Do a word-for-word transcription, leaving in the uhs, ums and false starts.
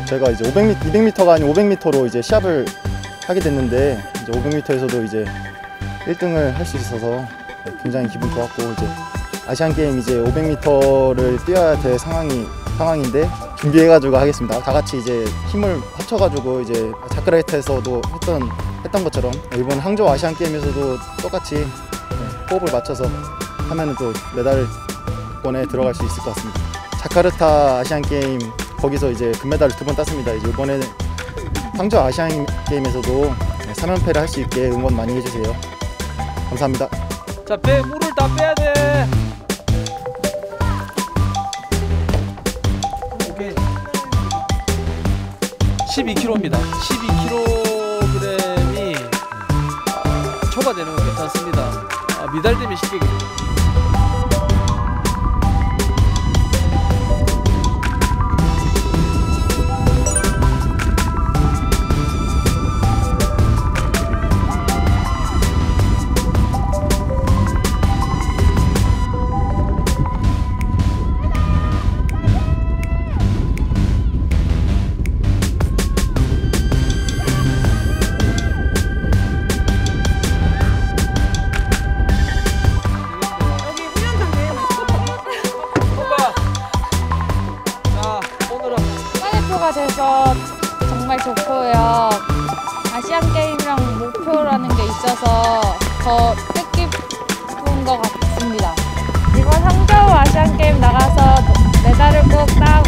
제가 이제 오백 미터, 이백 미터가 아닌 오백 미터로 이제 시합을 하게 됐는데 이제 오백 미터에서도 이제 일 등을 할 수 있어서 굉장히 기분 좋았고 이제 아시안 게임 이제 오백 미터를 뛰어야 될 상황이 상황인데 준비해가지고 하겠습니다. 다 같이 이제 힘을 합쳐가지고 이제 자카르타에서도 했던 했던 것처럼 이번 항저우 아시안 게임에서도 똑같이 호흡을 맞춰서 하면은 또 메달권에 들어갈 수 있을 것 같습니다. 자카르타 아시안 게임 거기서 이제 금메달을 두 번 땄습니다. 이제 이번에 항저우 아시안 게임에서도 삼 연패를 할 수 있게 응원 많이 해주세요. 감사합니다. 자, 배 물을 다 빼야 돼. 오케이. 십이 킬로그램입니다. 십이 킬로그램이 초과되는 건 괜찮습니다. 아, 미달되면 쉽게. 가 돼서 정말 좋고요. 아시안 게임이랑 목표라는 게 있어서 더 뜻깊은 것 같습니다. 이번 항저우 아시안 게임 나가서 메달을 꼭 따.